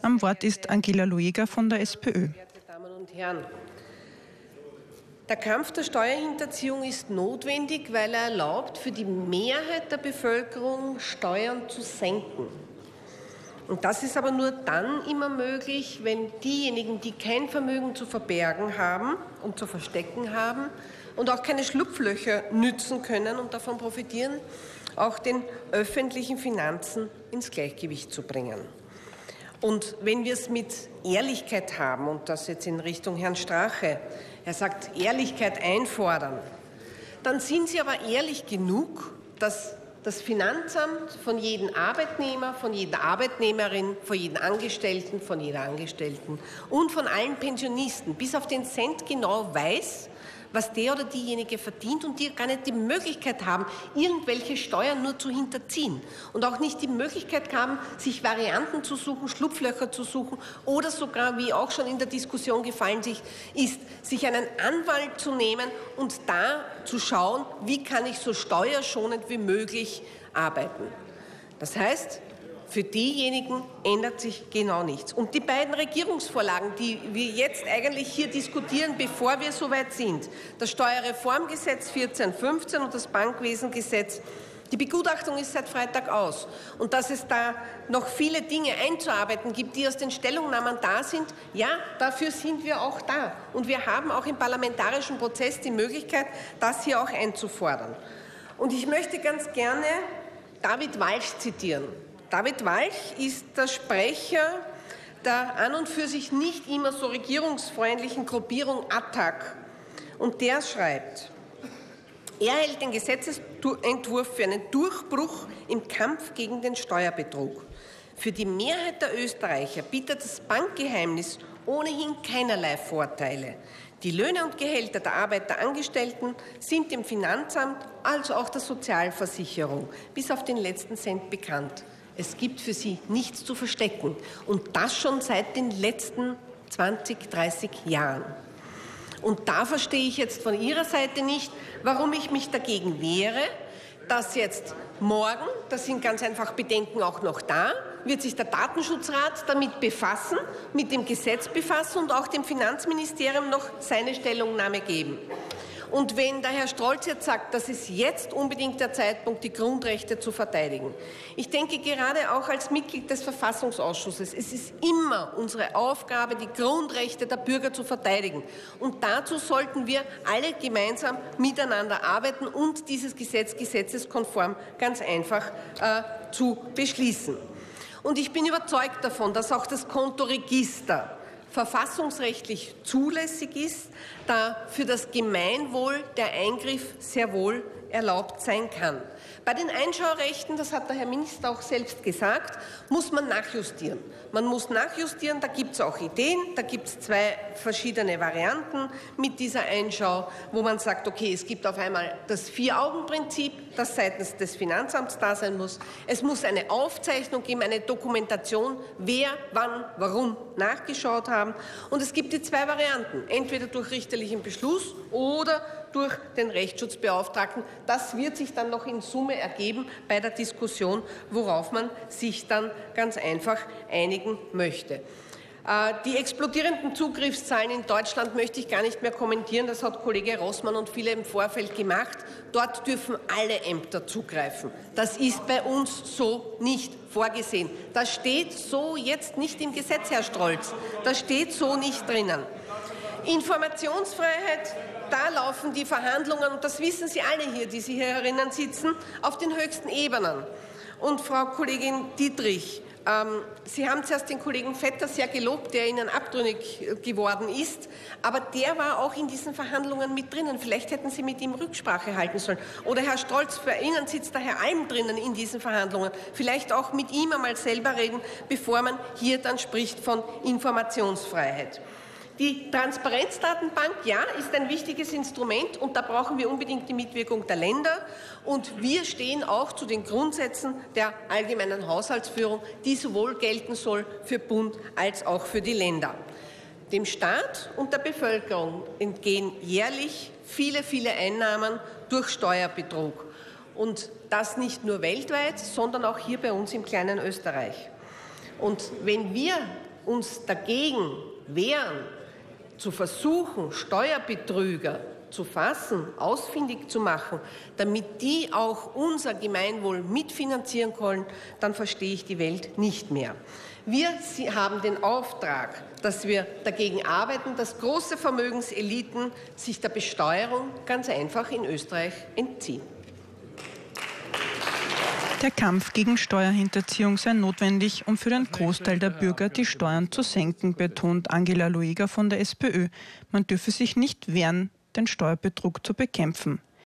Am Wort ist Angela Lueger von der SPÖ. Verehrte Damen und Herren, der Kampf der Steuerhinterziehung ist notwendig, weil er erlaubt, für die Mehrheit der Bevölkerung Steuern zu senken. Und das ist aber nur dann immer möglich, wenn diejenigen, die kein Vermögen zu verbergen haben und zu verstecken haben und auch keine Schlupflöcher nützen können und davon profitieren, auch den öffentlichen Finanzen ins Gleichgewicht zu bringen. Und wenn wir es mit Ehrlichkeit haben, und das jetzt in Richtung Herrn Strache, er sagt, Ehrlichkeit einfordern, dann sind Sie aber ehrlich genug, dass das Finanzamt von jedem Arbeitnehmer, von jeder Arbeitnehmerin, von jedem Angestellten, von jeder Angestellten und von allen Pensionisten bis auf den Cent genau weiß, was der oder diejenige verdient und die gar nicht die Möglichkeit haben, irgendwelche Steuern nur zu hinterziehen und auch nicht die Möglichkeit haben, sich Varianten zu suchen, Schlupflöcher zu suchen oder sogar, wie auch schon in der Diskussion gefallen ist, sich einen Anwalt zu nehmen und da zu schauen, wie kann ich so steuerschonend wie möglich arbeiten. Das heißt, für diejenigen ändert sich genau nichts. Und die beiden Regierungsvorlagen, die wir jetzt eigentlich hier diskutieren, bevor wir so weit sind, das Steuerreformgesetz 14/15 und das Bankwesengesetz, die Begutachtung ist seit Freitag aus. Und dass es da noch viele Dinge einzuarbeiten gibt, die aus den Stellungnahmen da sind, ja, dafür sind wir auch da. Und wir haben auch im parlamentarischen Prozess die Möglichkeit, das hier auch einzufordern. Und ich möchte ganz gerne David Walch zitieren. David Walch ist der Sprecher der an und für sich nicht immer so regierungsfreundlichen Gruppierung ATTAC. Und der schreibt, er hält den Gesetzesentwurf für einen Durchbruch im Kampf gegen den Steuerbetrug. Für die Mehrheit der Österreicher bietet das Bankgeheimnis ohnehin keinerlei Vorteile. Die Löhne und Gehälter der Arbeiterangestellten sind dem Finanzamt als auch der Sozialversicherung bis auf den letzten Cent bekannt. Es gibt für sie nichts zu verstecken und das schon seit den letzten 20, 30 Jahren. Und da verstehe ich jetzt von Ihrer Seite nicht, warum ich mich dagegen wehre, dass jetzt morgen, das sind ganz einfach Bedenken auch noch da, wird sich der Datenschutzrat damit befassen, mit dem Gesetz befassen und auch dem Finanzministerium noch seine Stellungnahme geben. Und wenn der Herr Strolz jetzt sagt, das ist jetzt unbedingt der Zeitpunkt, die Grundrechte zu verteidigen. Ich denke gerade auch als Mitglied des Verfassungsausschusses, es ist immer unsere Aufgabe, die Grundrechte der Bürger zu verteidigen. Und dazu sollten wir alle gemeinsam miteinander arbeiten und dieses Gesetz gesetzeskonform ganz einfach zu beschließen. Und ich bin überzeugt davon, dass auch das Kontoregister verfassungsrechtlich zulässig ist, da für das Gemeinwohl der Eingriff sehr wohl erlaubt sein kann. Bei den Einschaurechten, das hat der Herr Minister auch selbst gesagt, muss man nachjustieren. Man muss nachjustieren, da gibt es auch Ideen, da gibt es zwei verschiedene Varianten mit dieser Einschau, wo man sagt, okay, es gibt auf einmal das Vier-Augen-Prinzip, das seitens des Finanzamts da sein muss. Es muss eine Aufzeichnung geben, eine Dokumentation, wer, wann, warum nachgeschaut haben. Und es gibt die zwei Varianten, entweder durch richterlichen Beschluss oder durch den Rechtsschutzbeauftragten. Das wird sich dann noch in Summe ergeben bei der Diskussion, worauf man sich dann ganz einfach einigen möchte. Die explodierenden Zugriffszahlen in Deutschland möchte ich gar nicht mehr kommentieren. Das hat Kollege Rossmann und viele im Vorfeld gemacht. Dort dürfen alle Ämter zugreifen. Das ist bei uns so nicht vorgesehen. Das steht so jetzt nicht im Gesetz, Herr Strolz. Das steht so nicht drinnen. Informationsfreiheit, da laufen die Verhandlungen, und das wissen Sie alle hier, die Sie hier herinnen sitzen, auf den höchsten Ebenen. Und Frau Kollegin Dietrich, Sie haben zuerst den Kollegen Vetter sehr gelobt, der Ihnen abtrünnig geworden ist, aber der war auch in diesen Verhandlungen mit drinnen. Vielleicht hätten Sie mit ihm Rücksprache halten sollen. Oder Herr Strolz, bei Ihnen sitzt der Herr Alm drinnen in diesen Verhandlungen. Vielleicht auch mit ihm einmal selber reden, bevor man hier dann spricht von Informationsfreiheit. Die Transparenzdatenbank, ja, ist ein wichtiges Instrument und da brauchen wir unbedingt die Mitwirkung der Länder. Und wir stehen auch zu den Grundsätzen der allgemeinen Haushaltsführung, die sowohl gelten soll für Bund als auch für die Länder. Dem Staat und der Bevölkerung entgehen jährlich viele, viele Einnahmen durch Steuerbetrug. Und das nicht nur weltweit, sondern auch hier bei uns im kleinen Österreich. Und wenn wir uns dagegen wehren, zu versuchen, Steuerbetrüger zu fassen, ausfindig zu machen, damit die auch unser Gemeinwohl mitfinanzieren können, dann verstehe ich die Welt nicht mehr. Wir haben den Auftrag, dass wir dagegen arbeiten, dass große Vermögenseliten sich der Besteuerung ganz einfach in Österreich entziehen. Der Kampf gegen Steuerhinterziehung sei notwendig, um für den Großteil der Bürger die Steuern zu senken, betont Angela Lueger von der SPÖ. Man dürfe sich nicht wehren, den Steuerbetrug zu bekämpfen.